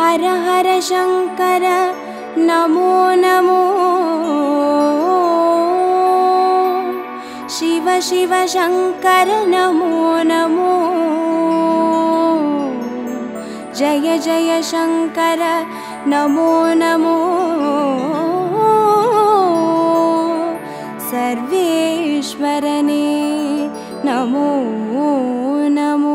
हर हर शंकर नमो नमो शिव शिव शंकर नमो नमो जय जय शंकर नमो नमो सर्वेश्वरने नमो नमो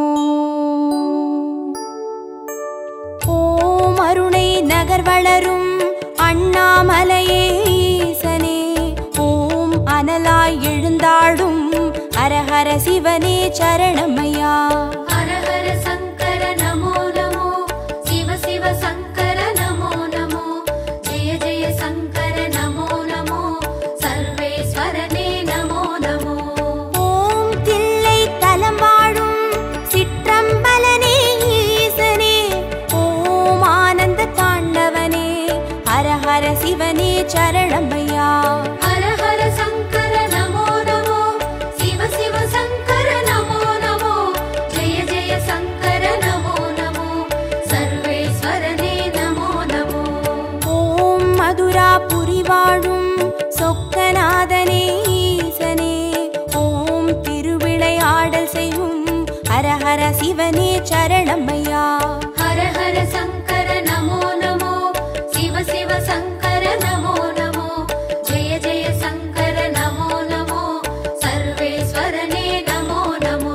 ओम अरुणै नगर वளரும் அண்ணாமலையே ஈசனே ஓம் அனலாய் எழுந்தாடும் ஹர ஹர சிவனே சரணமையா हर हर शंकर नमो नमो शिव शिव शंकर नमो नमो जय जय शंकर नमो नमो सर्वेश्वरने नमो नमो ஓம் தில்லை தலம் வாழும் சிற்றம்பலனே ஈசனே ஓம் ஆனந்த தாண்டவனே ஹர ஹர சிவனே சரணமையா हर हर शंकर नमो नमो शिव शिव शंकर नमो नमो जय जय शंकर नमो नमो सर्वेश्वरने नमो नमो ஓம் மதுராபுரி வாழும் சொக்கநாதனே ஈசனே ஓம் திருவிளையாடல் செய்யும் ஹர ஹர சிவனே சரணமையா हर हर शंकर नमो नमो शिव शिव शंकर नमो नमो जय जय शंकर नमो नमो सर्वेश्वरने नमो नमो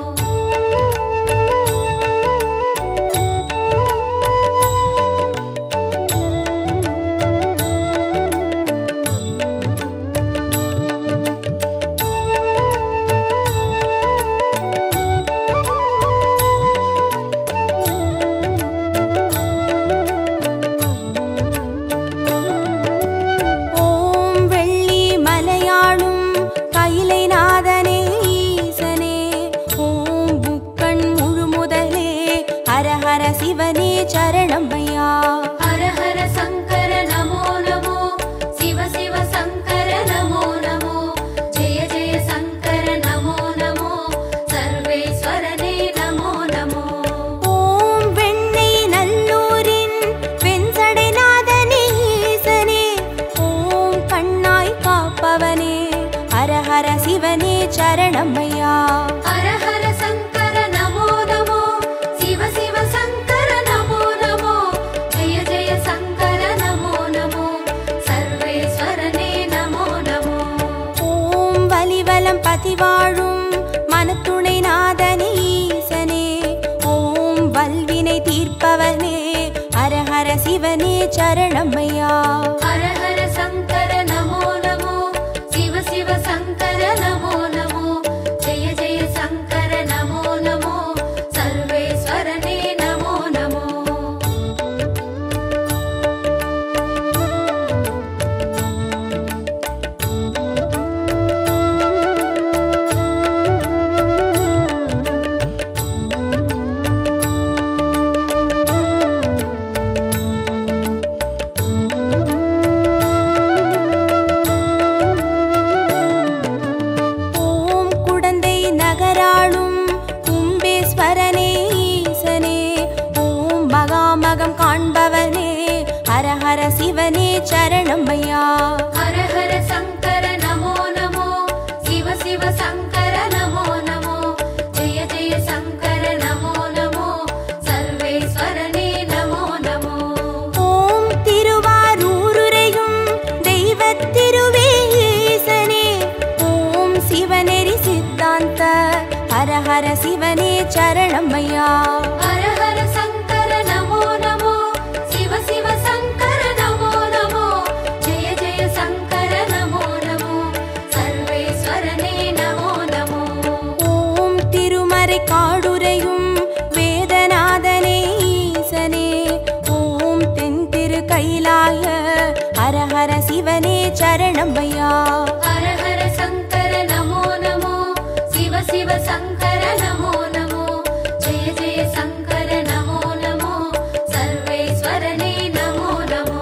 ஓம் வெள்ளி மலையாளும் கைலைநாதனே ஈசனே ஓம் புக்கண் முழுமுதலே ஹர ஹர சிவனே சரணமையா हर हर शंकर नमो नमो शिव शिव शंकर नमो नमो जय जय शंकर नमो नमो सर्वेश्वरने नमो नमो ஓம் வெண்ணை நல்லூரின் வெண்சடைநாதனே ஈசனே ஓம் கண்ணாய் காப்பவனே ஹர ஹர சிவனே சரணமையா हर हर शंकर नमो नमो शिव शिव शंकर नमो नमो जय जय शंकर नमो नमो सर्वेश्वरने नमो नमो ஓம் வலிவலம் பதிவாழும் மனத்துணை நாதனே ஈசனே ஓம் வல்வினை தீர்ப்பவனே ஹர ஹர சிவனே சரணமையா हर हर शंकर नमो नमो शिव शिव शंकर नमो नमो जय जय शंकर नमो नमो सर्वेश्वरने नमो नमो ஓம் குடந்தை நகராளும் கும்பேஸ்வரனே ஈசனே ஓம் மகாமகம் காண்பவனே ஹர ஹர சிவனே சரணமையா हर हर शंकर नमो नमो शिव शिव शंकर नमो नमो जय जय शंकर नमो नमो सर्वेश्वरने नमो नमो ஓம் திருவாரூருரையும் தெய்வத் திருவே ஈசனே ஓம் சிவநெறி சித்தாந்த ஹர ஹர சிவனே சரணமையா हर हर शंकर नमो नमो शिव शिव शंकर नमो नमो जय जय शंकर नमो नमो सर्वेश्वरने नमो नमो ஓம் திருமறை காடுரையும் வேதநாதனே ஈசனே ஓம் தென் திரு கைலாய ஹர ஹர சிவனே சரணமையா हर हर शंकर नमो नमो शिव शिव शंकर नमो नमो जय जय शंकर नमो नमो सर्वेश्वरने नमो नमो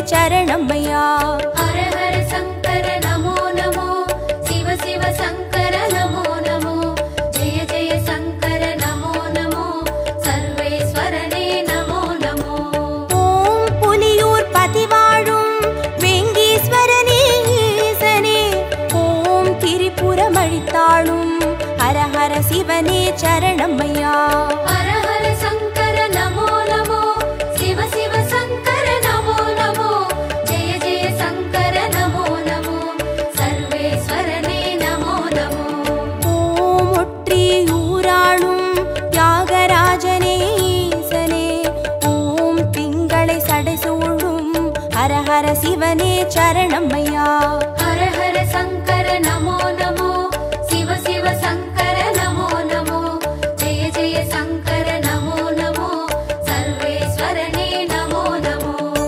சரணமையா. ஹர ஹர சங்கர நமோ நமோ, சிவ சிவ சங்கர நமோ நமோ, ஜெய ஜெய சங்கர நமோ நமோ, சர்வேஸ்வரனே நமோ நமோ. ஓம் புலியூர் பதிவாழும் வேங்கீஸ்வரனே ஈசனே, ஓம் திரிபுரம் அழித்தாளும் ஹர ஹர சிவனே சரணமையா. ஹர ஹர சங்கர நமோ நமோ, சிவ சிவ சங்கர நமோ நமோ, ஜெய ஜெய சங்கர நமோ நமோ, சர்வேஸ்வரனே நமோ நமோ. ஓம் ஒற்றியூராளும் தியாகராஜனே ஈசனே, ஓம் திங்களை சடைசூழும் ஹர ஹர சிவனே சரணமையா. ஹர ஹர சங்கர நமோ நமோ, சிவ சிவ சங்கர நமோ நமோ, ஜெய ஜெய சங்கர நமோ நமோ, சர்வேஸ்வரனே நமோ நமோ.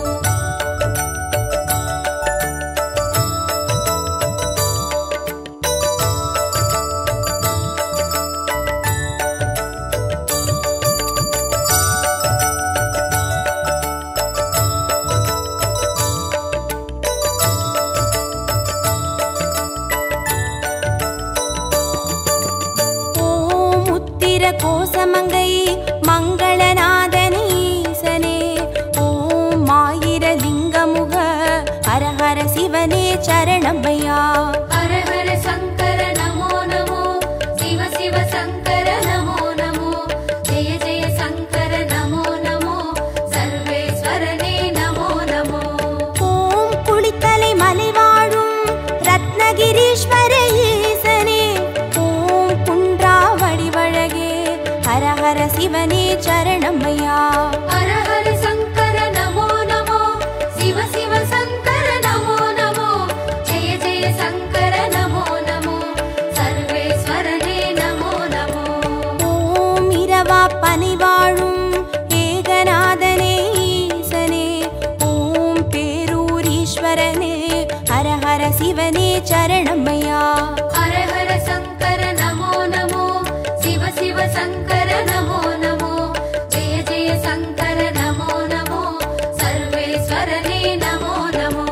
ஓம் உத்திர கோசமங்கை மங்களநாதனே ஈசனே, ஓம் ஆயிர லிங்கமுக ஹர ஹர சிவனே சரணமையா. ஹர ஹர சங்கர நமோ நமோ, சிவ சிவ சங்கர நமோ நமோ, ஜெய ஜெய சங்கர நமோ நமோ, சர்வேஸ்வரனே நமோ நமோ. ஓம் குளித்தலை மலை வாழும் ரத்னகிரீஸ்வர ஈசனே, ஓம் குன்றா வடிவழகே ஹர ஹர சிவனே சரணமையா. ஹர ஹர சங்கர நமோ நமோ, சிவ சிவ சங்கர நமோ நமோ, ஜெய ஜெய சங்கர நமோ நமோ, சர்வேஸ்வரனே நமோ நமோ. ஓம் இரவா பனி வாழும் ஏகநாதனே ஈசனே, ஓம் பேரூரீஸ்வரனே ஹர ஹர சிவனே சரணமையா. ஹர ஹர சங்கர நமோ நமோ, சிவ சிவ சங்கர நமோ நமோ, ஜெய ஜெய சங்கர நமோ நமோ, சர்வேஸ்வரனே நமோ நமோ.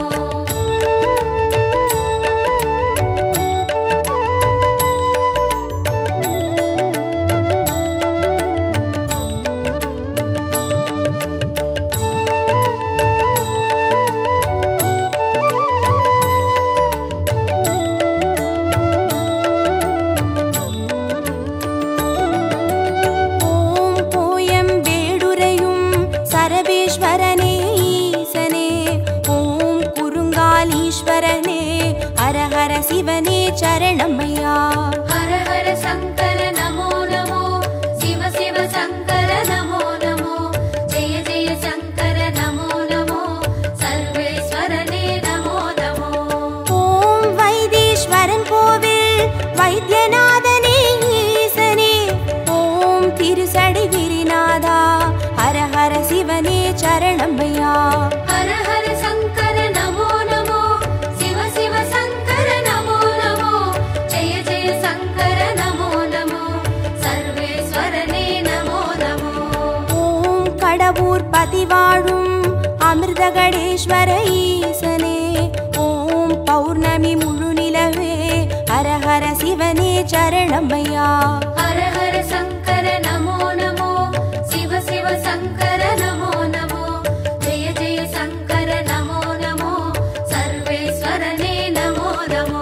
ஓம் கோயம் வேடுரையும் சரபேஸ்வரனே ஈசனே, ஓம் குறுங்காலீஸ்வரனே ஹர ஹர சிவனே சரணமையா. ஹர ஹர சங்கர நமோ நமோ, சிவ சிவ சங்கர நமோ நமோ, ஜெய ஜெய சங்கர நமோ நமோ, சர்வேஸ்வரனே நமோ நமோ. ஓம் வைத்தீஸ்வரன் கோவில் வைத்தியநாதனே ஈசனே, ஓம் திருசடை கிரிநாதா ஹர ஹர சிவனே சரணமையா. ஹர ஹர சங்கர நமோ நமோ, சிவ சிவ சங்கர நமோ நமோ, ஜெய ஜெய சங்கர நமோ நமோ, சர்வேஸ்வரனே நமோ நமோ. ஓம் கடவுர் பதிவாழும் அமிர்தகடேஸ்வர ஈசனே, ஓம் பௌர்ணமி முழு நிலவே ஹர ஹர சிவனே சரணமையா. ஹர ஹர சங்கர நமோ நமோ, சிவ சிவ சங்கர நமோ நமோ, ஜெய ஜெய சங்கர நமோ நமோ, சர்வேஸ்வரனே நமோ நமோ.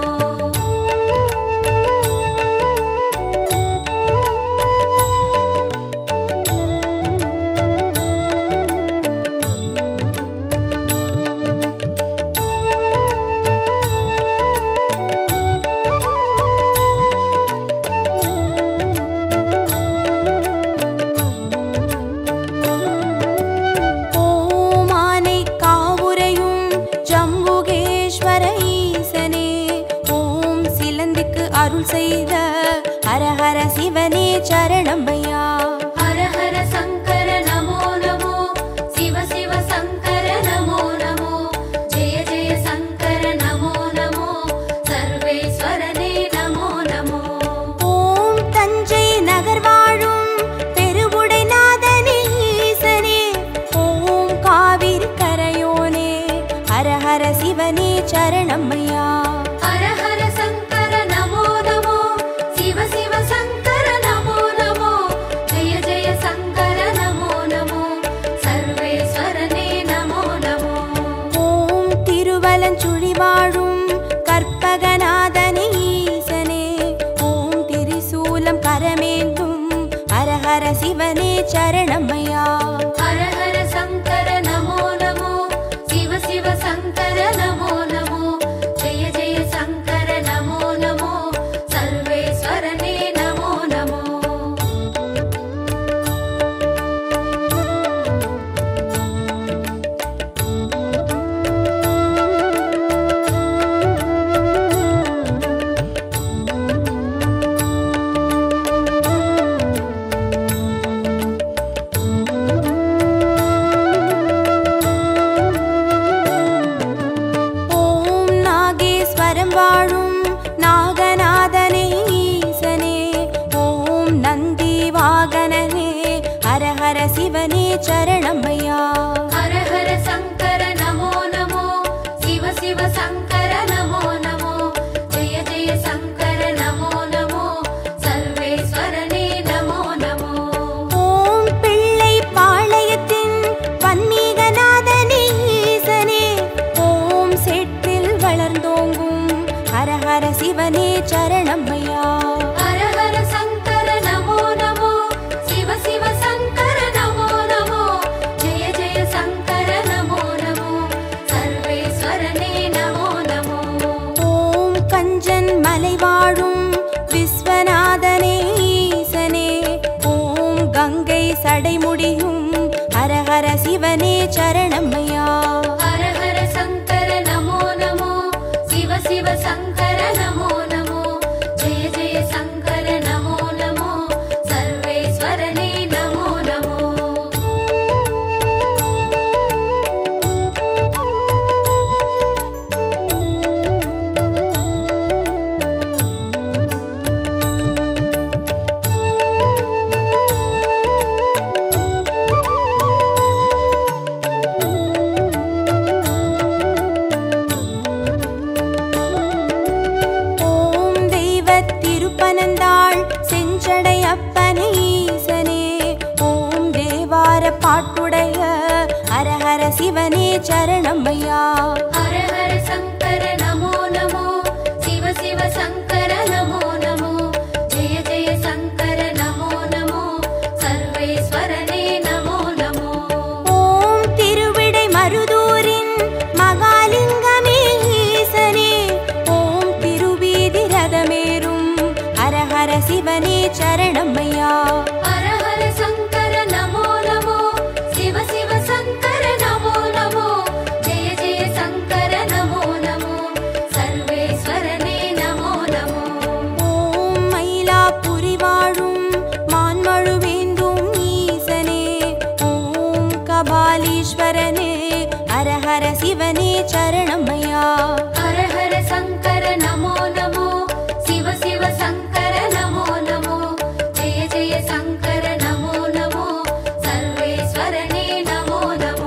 ஓம் ஆனை காவுரையும் ஜம்புகேஸ்வர ஈசனே, ஓம் சிலந்திக்கு அருள் செய்த ஹர ஹர சிவனே சரணமையா. ஹர ஹர சங்கர நமோ நமோ, சிவ சிவ சங்கர நமோ நமோ, ஜெய ஜெய சங்கர நமோ நமோ, சர்வேஸ்வரனே நமோ நமோ. ஓம் தஞ்சை நகர் வாழும் பெருவுடைநாதனே ஈசனே, ஓம் காவிரி கரையோனே சரணமையா. ஹர ஹர சங்கர நமோ நமோ, சிவ சிவ சங்கர நமோ நமோ, ஜெய ஜெய சங்கர நமோ நமோ, சர்வேஸ்வரனே நமோ நமோ. வாழும் நாகநாதனே ஈசனே, ஓம் நந்தி வாகனனே, ஹர ஹர சிவனே சரணமையா. ஹர ஹர சங்கர நமோ நமோ, சிவ சிவ சங்கர நமோ நமோ, ஜெய ஜெய சங்கர நமோ நமோ, சர்வேஸ்வரனே நமோ நமோ. ஓம் பிள்ளை பாளையத்தின் பன்மீகநாதனே ஈசனே, ஓம் செட்டில் வளர்ந்தோங்கும் ஹர ஹர சிவனே சரணமையா. ஹர ஹர சங்கர நமோ நமோ, சிவ சிவ சங்கர நமோ நமோ, ஜெய ஜெய சங்கர நமோ நமோ, சர்வேஸ்வரனே நமோ நமோ. ஓம் கஞ்சன் மலை வாழும் விஸ்வநாதனே ஈசனே, ஓம் கங்கை சடைமுடியும் ஹர ஹர சிவனே சரணமையா. ஹர ஹர சங்கர நமோ நமோ, சிவ சிவ சங்கர நமோ நமோ, ஜெய ஜெய சங்கர நமோ நமோ, சர்வேஸ்வரனே நமோ நமோ. ஓம் தெய்வத் திருப்பனந்தாள் செஞ்சடை அப்பனே ஈசனே, ஓம் தேவார பாட்டுடைய ஹர ஹர சிவனே சரணமையா. ஹர ஹர சங்கர நமோ நமோ, சிவ சிவ சங்கர நமோ நமோ, ஜெய ஜெய சங்கர நமோ நமோ, சர்வேஸ்வரனே நமோ நமோ. ஓம் திருவிடை மருதூரின் மகாலிங்கமே ஈசனே, ஓம் திருவீதி ரதமேறும் ஹர ஹர சிவனே சரணமையா. ஹர ஹர சங்கர நமோ நமோ, சிவ சிவ சங்கர நமோ நமோ, ஜெய ஜெய சங்கர நமோ நமோ, சர்வேஸ்வரனே நமோ நமோ. ஓம் மயிலாப்புரி வாழும் மான்மழுவேந்தும் ஈசனே, ஓம் கபாலீஸ்வரனே ஹர ஹர சிவனே சரணமையா. ஹர ஹர சங்கர நமோ நமோ, சிவ சிவ சங்கர நமோ நமோ, ஜெய ஜெய சங்கர நமோ நமோ, சர்வேஸ்வரனே நமோ நமோ.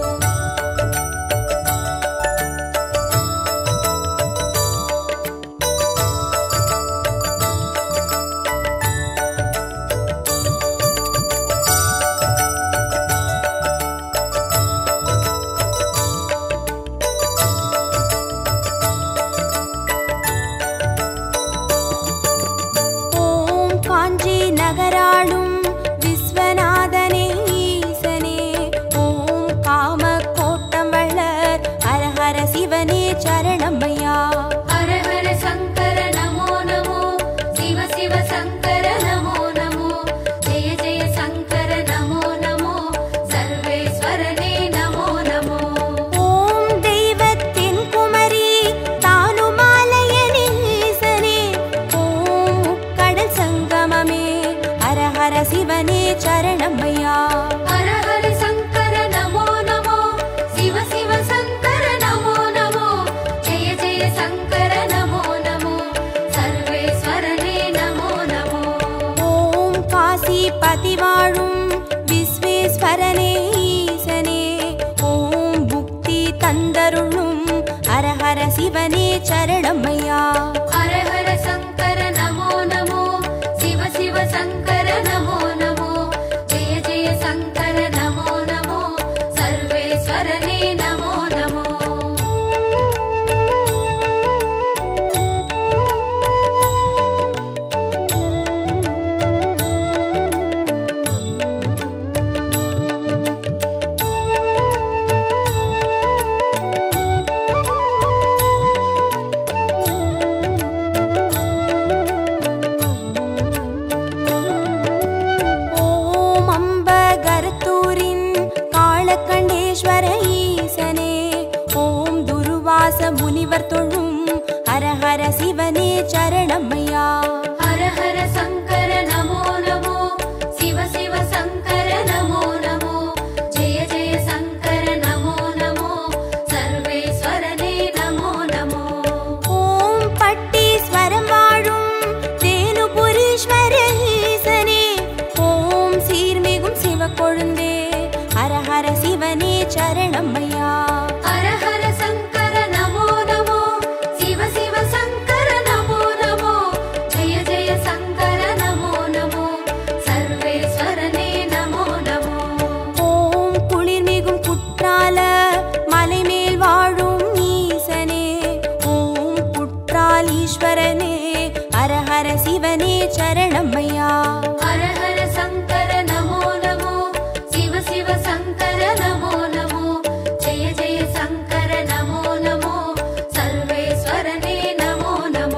ஓம் காஞ்சி நகராளும் விஸ்வநாதனே ஈசனே, ஓம் காம கோட்டம் வளர் ஹர ஹர சிவனே சரணமையா. ஹர ஹர சங்கர நமோ நமோ, சிவ சிவ சங்கர நமோ நமோ, ஜெய ஜெய சங்கர நமோ நமோ, சர்வேஸ்வரனே நமோ நமோ. ஓம் தெய்வத்தின் குமரி தானுமாலயனே ஈசனே, ஓம் கடல் சங்கமமே ஹர ஹர சிவனே சரணமையா. ஹர ஹர சங்கர நமோ நமோ, சிவ சிவ சங்கர நமோ நமோ, ஜெய ஜெய சங்கர நமோ நமோ, சர்வேஸ்வரனே நமோ நமோ. ஓம் காசி பதி வாழும் விஸ்வேஸ்வரனே ஈசனே, ஓம் புக்தி தந்தருளும் ஹர ஹர சிவனே சரணமையா. ஹர ஹர சங்கர நமோ நமோ, சிவ சிவ சங்கர நமோ நமோ, ஜெய ஜெய சங்கர நமோ நமோ, சர்வேஸ்வரனே நமோ நமோ. ஹர சிவனே சரணமையா. ஹர ஹர சங்கர நமோ நமோ, சிவ சிவ சங்கர நமோ நமோ, ஜெய ஜெய சங்கர நமோ நமோ, சர்வேஸ்வரனே நமோ நமோ. ஓம் பட்டீஸ்வரம் வாழும் தேனுபுரீஸ்வர ஈசனே, ஓம் சீர்மிகும் சிவக்கொழுந்தே, ஹர ஹர சிவனே சரணமையா. ஹர ஹர சங்கர நமோ நமோ, சிவ சிவ சங்கர நமோ நமோ, ஜெய ஜெய சங்கர நமோ நமோ, சர்வேஸ்வரனே நமோ நமோ. ஓம் குளிர்மிகும் குற்றால மலைமேல் வாழும் ஈசனே, ஓம் குற்றாலீஸ்வரனே, ஹர ஹர சிவனே சரணமையா. ஹர ஹர சங்கர நமோ நமோ, சிவ சிவ சங்கர நமோ நமோ, ஜெய ஜெய சங்கர நமோ நமோ, சர்வேஸ்வரனே நமோ நமோ.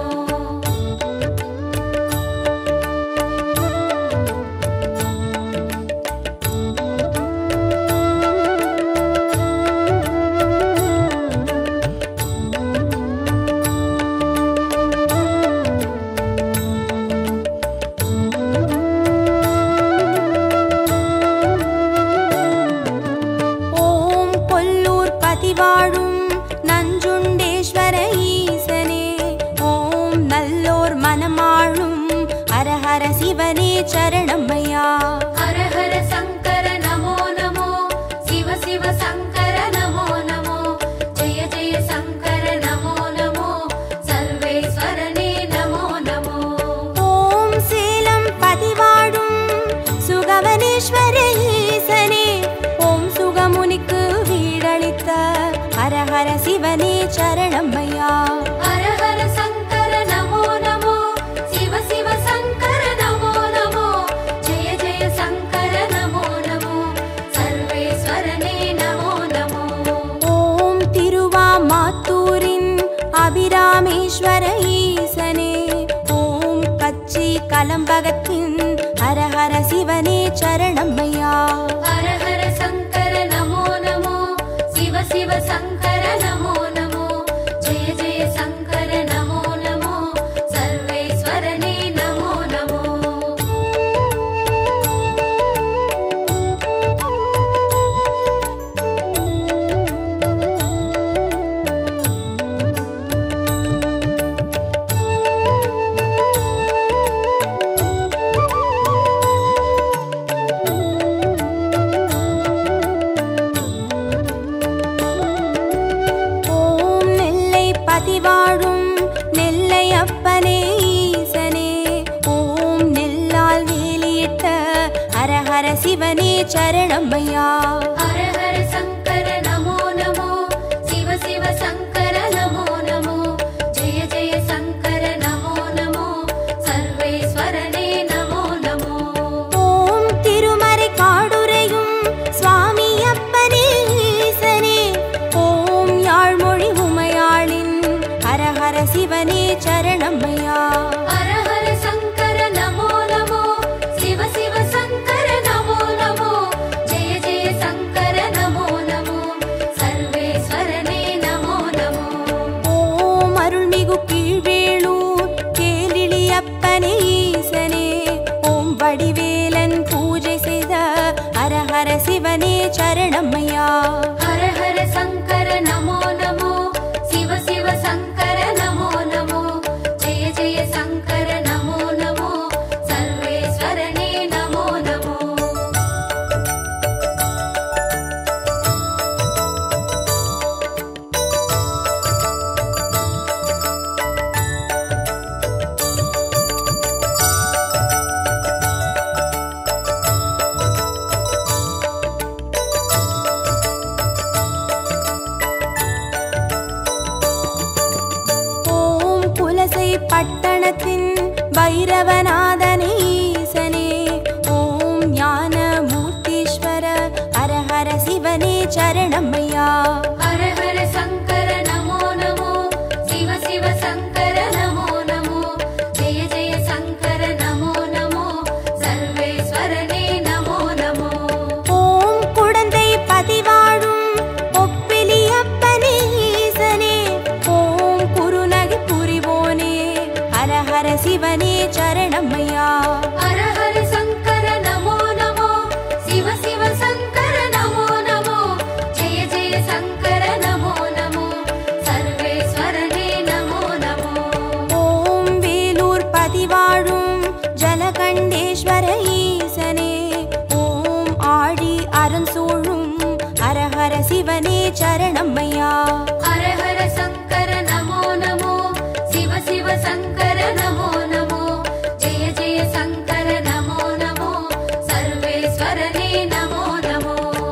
ஓம் கொல்லூர் பதிவாழும் நஞ்சுண்டேஸ்வர ஈசனே, ஓம் நல்லோர் மனமாளும் ஹர ஹர சிவனே சரணமையா. ஹர ஹர சங்கர நமோ நமோ, சிவ சிவ சங்கர நமோ நமோ, ஜெய ஜெய சங்கர நமோ நமோ, சர்வேஸ்வரனே நமோ நமோ. ஓம் சேலம் பதிவாழும் சுகவனேஸ்வர ஈசனே, ஓம் சுகமுனிக்கு வீடளித்த ஹர ஹர சிவனே சரணமையா. ஹர ஹர சங்கர நமோ நமோ, சிவ சிவ சங்கர நமோ நமோ, ஜெய ஜெய சங்கர நமோ நமோ, சர்வேஸ்வரனே நமோ நமோ. ஓம் திருவாமாத்தூரின் அபிராமேஸ்வர ஈசனே, ஓம் கச்சி கலம்பகத்தின் ஹர ஹர சிவனே சரணமையா. ஹர ஹர சங்கர நமோ நமோ, சிவ சிவ சங்கர நமோ நமோ, ஜெய ஜெய சங்கர நமோ நமோ, சர்வேஸ்வரனே நமோ நமோ. ஓம் நெல்லை பதிவாழும் நெல்லை அப்பனே ஈசனே, ஓம் நெல்லால் வேலியிட்ட ஹர ஹர சிவனே சரணமையா. ஹர ஹர சங்கர நமோ நமோ, சிவ சிவ சங்கர நமோ நமோ, ஜெய ஜெய சங்கர நமோ நமோ, சர்வேஸ்வரனே நமோ நமோ. ஓம் திருமறை காடுரையும் சுவாமி அப்பனே ஈசனே, ஓம் யாழ்மொழி உமையாளின் ஹர ஹர சிவனே சரணமையா. ஹர ஹர சங்கர நமோ நமோ, சிவ சிவ சங்கர நமோ நமோ, ஜெய ஜெய சங்கர நமோ நமோ, சர்வேஸ்வரனே நமோ நமோ. ஓம் அருள்மிகு கீழ்வேளூர் கேளிழி அப்பனே ஈசனே, ஓம் வடிவேலன் பூஜை செய்த ஹர ஹர சிவனே சரணமையா. ஹர ஹர சங்கர நமோ நமோ, சிவ சிவ சங்கர நமோ நமோ, ஜெய ஜெய சங்கர நமோ நமோ, சர்வேஸ்வரனே நமோ நமோ. ஓம் புலசை பட்டணத்தின் பைரவநாதனே ஈசனே, ஓம் ஞான மூர்த்தீஸ்வர ஹர ஹர சிவனே சரணமையா. ஹர ஹர சங்கர நமோ நமோ, சிவ சிவ சங்கர நமோ நமோ, ஜெய ஜெய சங்கர நமோ நமோ, சர்வேஸ்வரனே நமோ நமோ. ஓம் குடந்தை பதிவாழும் ஒப்பிலி அப்பனே ஈசனே, ஓம் குருநகை புரிவோனே சரணமையா. ஹர ஹர சங்கர நமோ நமோ, சிவ சிவ சங்கர நமோ நமோ, ஜெய ஜெய சங்கர நமோ நமோ, சர்வேஸ்வரனே நமோ நமோ. ஓம் வேலூர் பதிவாழும் ஜலகண்டேஸ்வர ஈசனே, ஓம் ஆழி அரண் சூழும் ஹர ஹர சிவனே சரணமையா. ஹர ஹர சங்கர நமோ நமோ, சிவ சிவ சங்கர நமோ நமோ, ஜெய ஜெய சங்கர நமோ நமோ, சர்வேஸ்வரனே நமோ நமோ.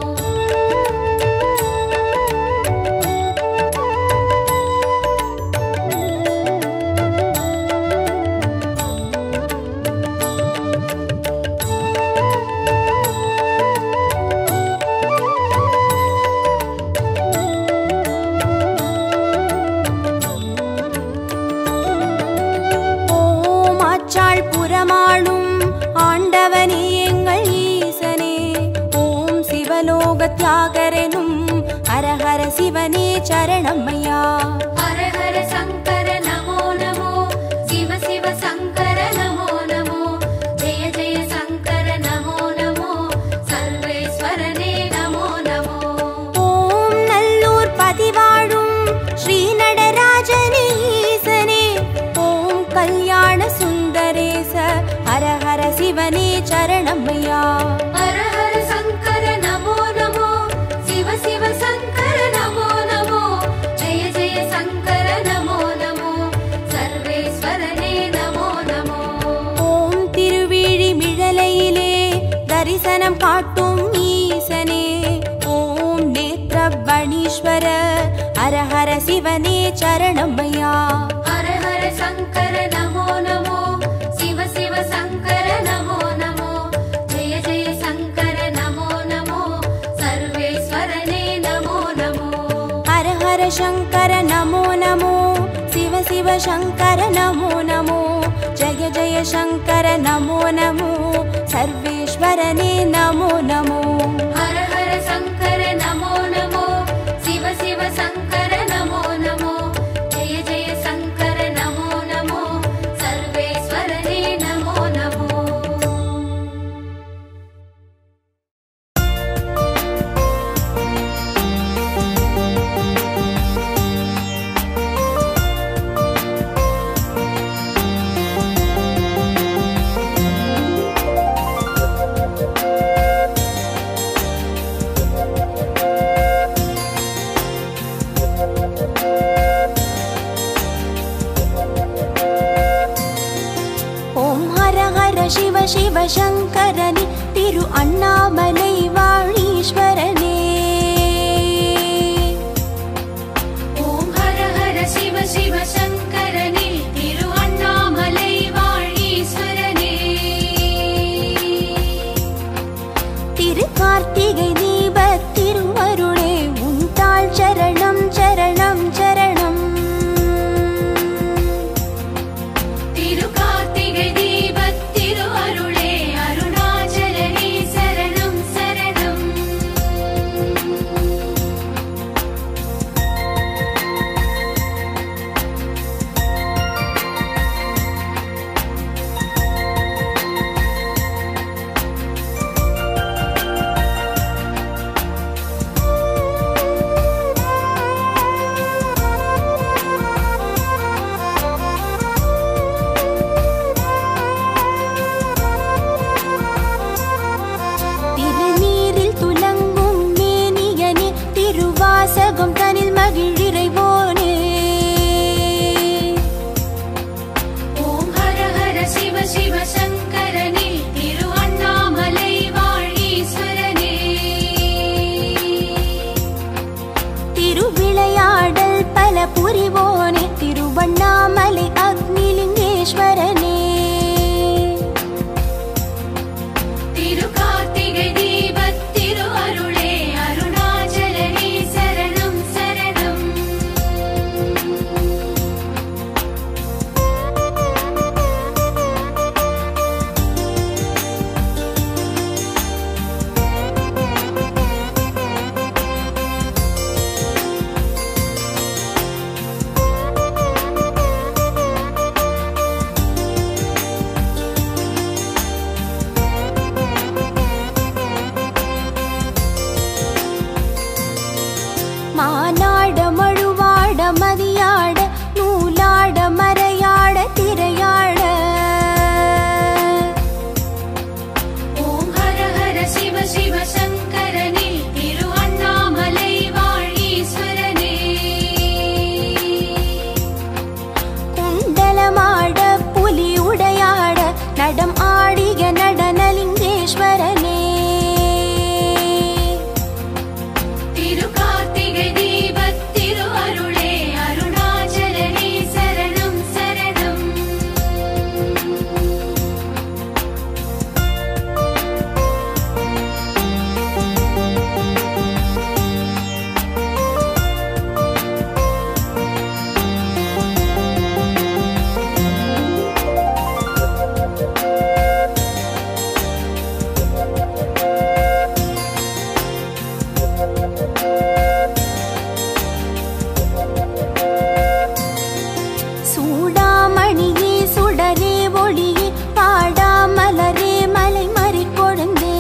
ஓம் ஆச்சாள் புறமாளும் ஆண்டவனே எங்கள் ஈசனே, ஓம் சிவலோக தியாகரெனும் ஹர ஹர சிவனே சரணமையா. ஹர ஹர சங்கர நமோ நமோ, சிவ சிவ சங்கர நமோ நமோ, ஜெய ஜெய சங்கர நமோ நமோ, சர்வேஸ்வரனே நமோ நமோ. ஓம் நல்லூர் பதிவாழும் ஸ்ரீ நடராஜனே ஈசனே, ஓம் கல்யாண சுந்தரேச ஹர ஹர சிவனே சரணமையா. ஹர ஹர சங்கர நமோ நமோ, சிவ சிவ சங்கர நமோ நமோ, ஜெய ஜெய சங்கர நமோ நமோ, சர்வேஸ்வரனே நமோ நமோ. ஓம் திருவிழிமிழலையிலே தரிசனம் காட்டும் ஈசனே, ஓம் நேத்ரபணீஸ்வர ஹர ஹர சிவனே சரணமையா. ஹர ஹர சங்கர நமோ நமோ, சிவ சிவ சங்கர நமோ நமோ, ஜெய ஜெய சங்கர நமோ நமோ, சர்வேஸ்வரனே நமோ நமோ. ஹர ஹர சங்கர நமோ நமோ, சிவ சிவ சங்கர நமோ நமோ, ஜய ஜய சங்கர நமோ நமோ, சர்வேஸ்வரனே நமோ நமோ. ஹர ஹர சங்கர நமோ நமோ, சிவ சிவ சங்கர நமோ நமோ, ஜெய ஜெய சங்கர நமோ நமோ, சர்வேஸ்வரனே நமோ நமோ. ஓம் ஹர ஹர சிவ சிவ சங்கரனே, திரு அண்ணாமலை வாழீஸ்வரனே. ஓம் ஹர ஹர சிவ சிவ சங்கரனே, திரு அண்ணாமலை வாழீஸ்வரனே. திரு கார்த்திகை தீப திருவருளே, உண்டாள் சரணம் சரணம் சரணம். திரு கார்த்திகை தீபத் திரு அருளே, அருணாச்சலனே சரணம் நடம் ஆடிய நடனலிங்கேஸ்வரனே திருகார்த்திகை தீபத் திரு அருளே அருணாச்சலனே சரணம் சரணம் சூடாமணியே சுடரே ஒளியே பாடாமலரே மலை மறி கொழுந்தே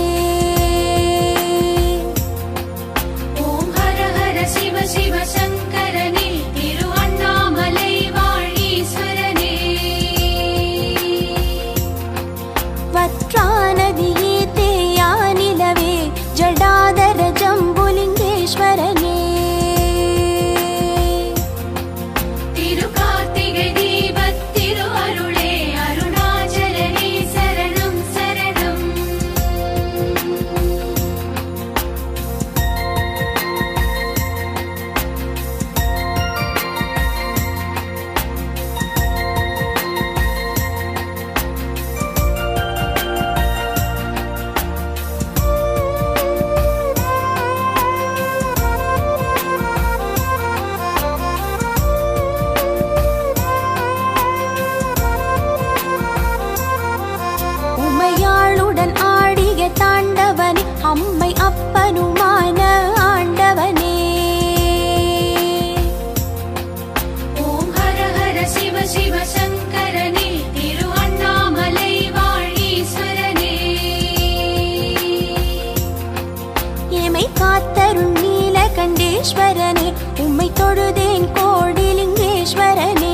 ஓம் ஹர ஹர சிவ சிவ சங்கரனே திரு அண்ணாமலை வாழீஸ்வரனே வற்றாநதியே தேயா நிலவே ஜடாதர ஜம்புலிங்கேஸ்வரனே திருகார்த்திகை தீபத் திரு அருளே அருணாச்சலனே சரணம் சரணம் உமையாளுடன் ஆடிய தாண்டவனே அம்மை அப்பனுமான ஆண்டவனே ஓம் ஹர ஹர சிவ சிவ சங்கரனே திரு அண்ணாமலை வாழீஸ்வரனே எமை காத்தருள் நீலகண்டேஸ்வரனே உம்மை தொழுதேன் கோடிலிங்கேஸ்வரனே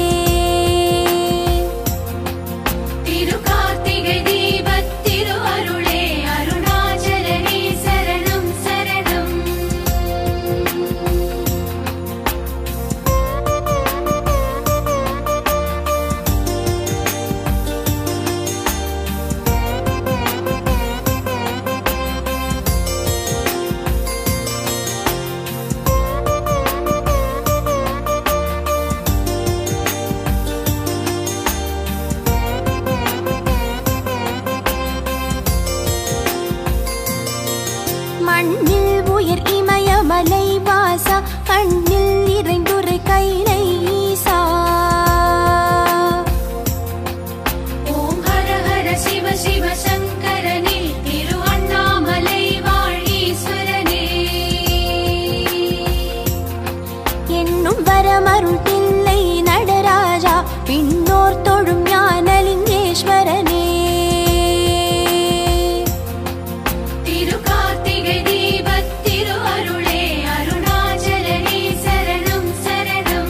திருகார்த்திகை தீபத் திரு அருளே அருணாச்சலனே சரணம் சரணம் மண்ணில் உயர் இமயமலை வாசா கண்ணில் இறைந்துரை கைலை ஈசா ஓம் ஹர ஹர சிவ சிவ சங்கரனே திரு அண்ணாமலை வாழீஸ்வரனே என்னும் வரமருள் தில்லை நடராஜா பின்னோர் தொழும் ஞானலிங்கேஸ்வரனே திருகார்த்திகை தீபத் திரு அருளே அருணாச்சலனே சரணம் சரணம்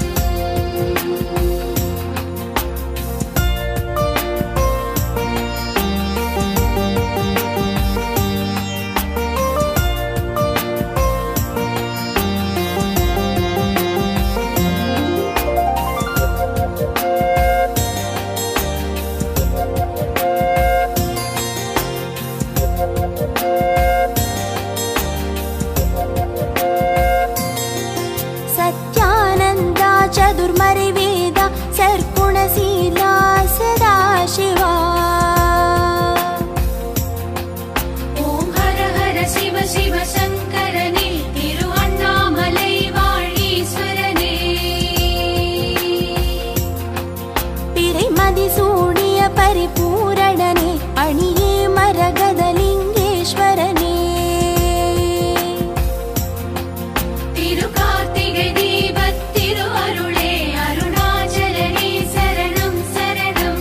சத்யானந்தா சதுர்மறை வேதா சர்க்குணசீலா சதாசிவா ஓம் ஹர ஹர சிவ சிவ சங்கரனே திரு அண்ணாமலை வாழீஸ்வரனே பிறை மதிசூடிய பரிபூரணனே அணியே மரகதலிங்கேஸ்வரனே திருகார்த்திகை தீபத் திரு அருளே அருணாச்சலனே சரணம் சரணம்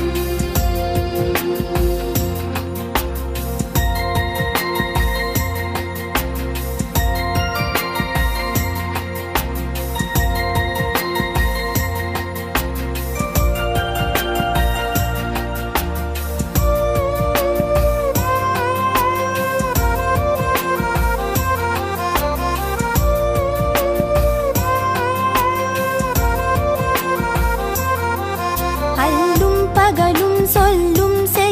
அல்லும் பகலும் சொல்லும்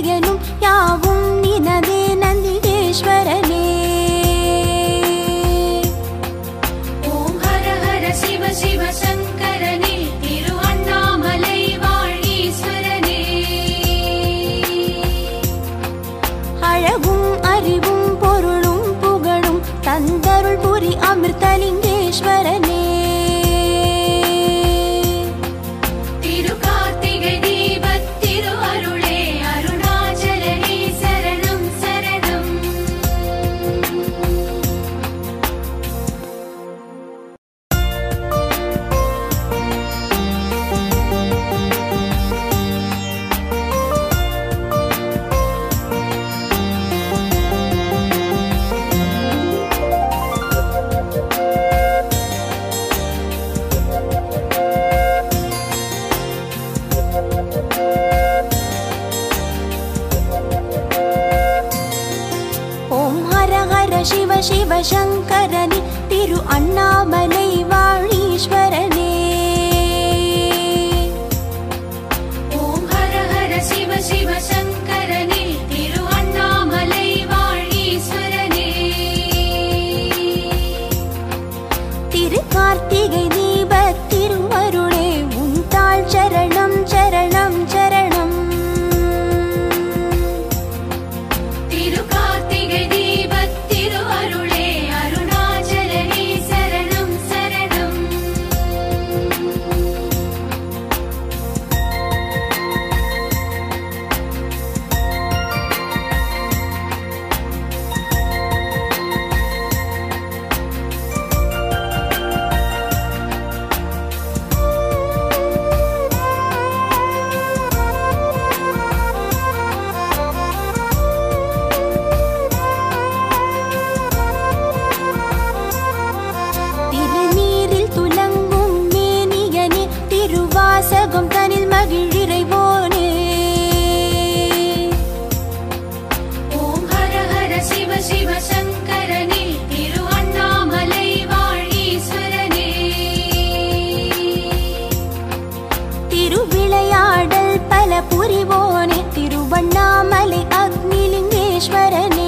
விளையாடல் பல புரிவோனே திருவண்ணாமலை அக்னிலிங்கேஸ்வரனே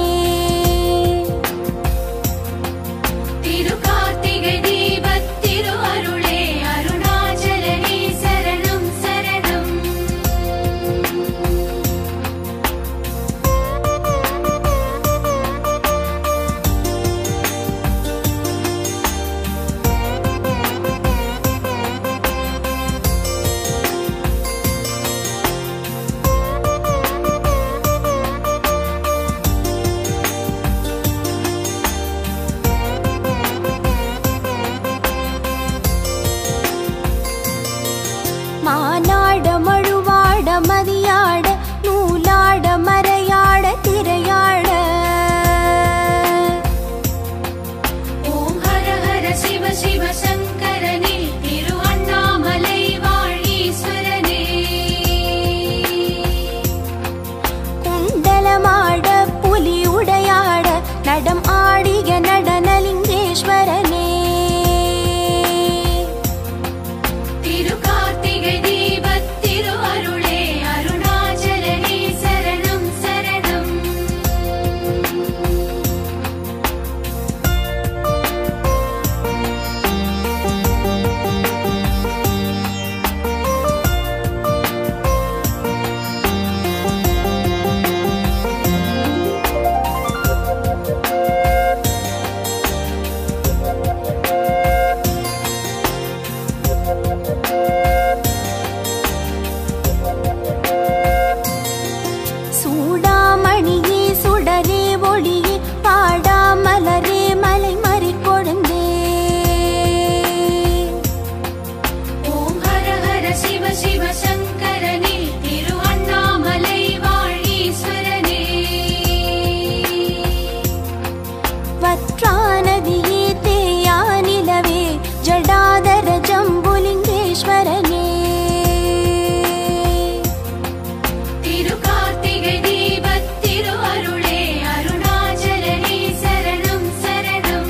திருகார்த்திகை தீபத் திரு அருளே அருணாச்சலனே சரணம் சரணம் மானாட மழுவாட மதியாட நூலாட மறையாட திரையாட ஓம் ஹர ஹர சிவ சிவ சங்கரனே திரு அண்ணாமலை வாழீஸ்வரனே குண்டலமாட புலி உடையாட நடம் ஆடிய நடனலிங்கேஸ்வரனே திருகார்த்திகை தீபத் திரு அருளே அருணாச்சலனே சரணம் சரணம் சூடாமணியே சுடரே ஒளியே பாடாமலரே மலை மறி கொழுந்தே ஓம் ஹர ஹர சிவ சிவ சங்கரனே திரு அண்ணாமலை வாழீஸ்வரனே வற்றானதியே தேயானிலவே ஜடாதர ஜம்புலிங்கேஸ்வரனே திருகார்த்திகை தீபத் திரு அருளே அருணாச்சலனே சரணம் சரணம்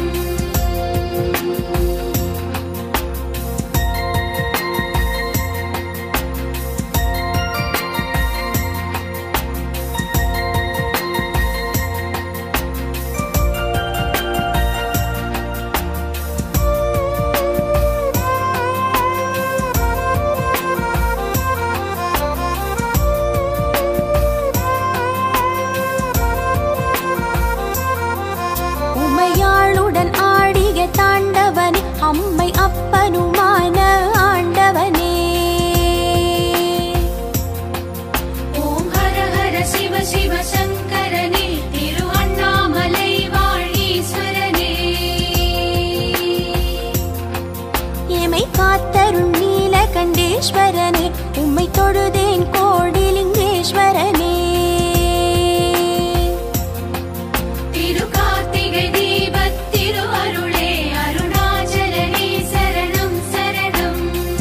உமையாளுடன் ஆடிய தாண்டவனே அம்மை அப்பனுமான ஆண்டவனே ஓம் ஹர ஹர சிவ சிவ சங்கரனே திரு அண்ணாமலை வாழீஸ்வரனே எமை காத்தருள் நீலகண்டேஸ்வரனே உம்மை தொழுதேன் கோடிலிங்கேஸ்வரனே திருகார்த்திகை தீபத் திரு அருளே அருணாச்சலனே சரணம் சரணம்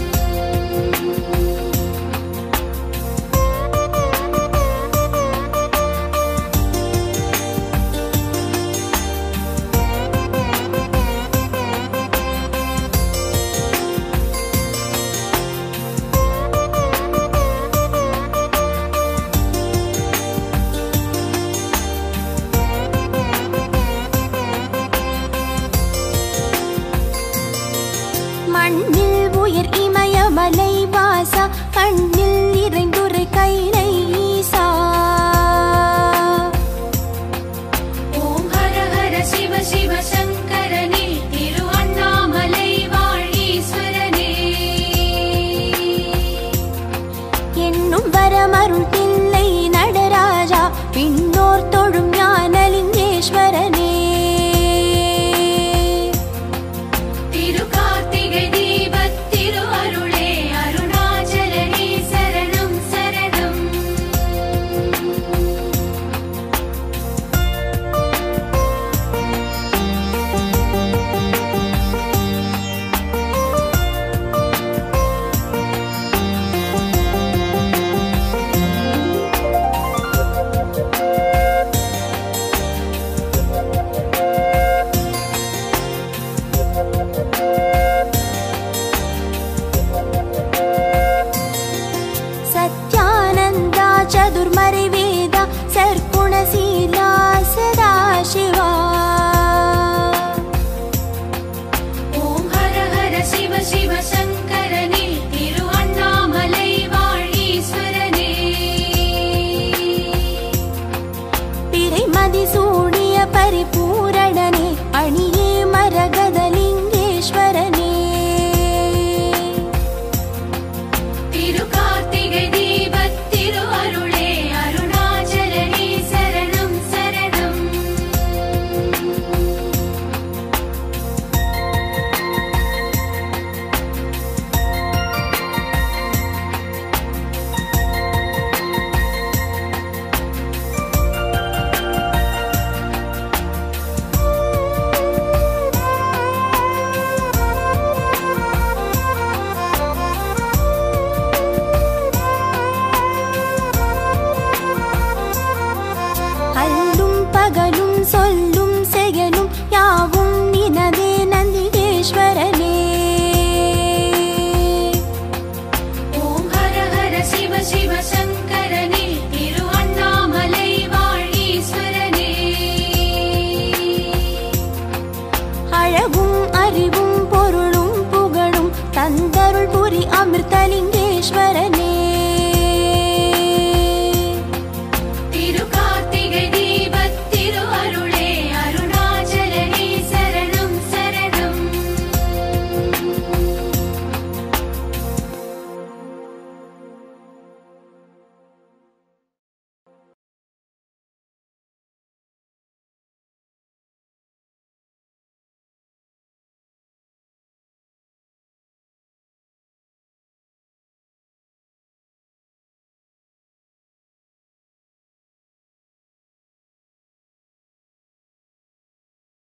மண்ணில் உயர் இமயமலை வாசா கண்ணில் நிறைந்துரை கைலை ஈசா ஓம் ஹர ஹர சிவ சிவ சங்கரனே திரு அண்ணாமலை வாழீஸ்வரனே என்னும் வரமருள் தில்லை நடராஜா பின்னோர் தொழும் ஞானலிங்கேஸ்வரனே